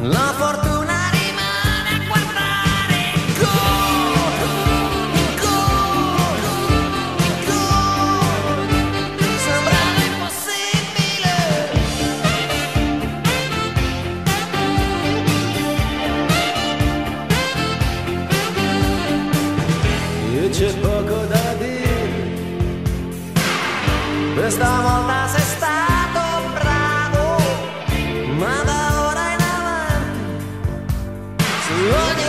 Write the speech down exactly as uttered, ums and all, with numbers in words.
la fortuna rimane a guardare. Gol, gol, gol, sembrava impossibile. E c'è poco da dire, questa volta sei stato bravo, ma da ora in avanti su ogni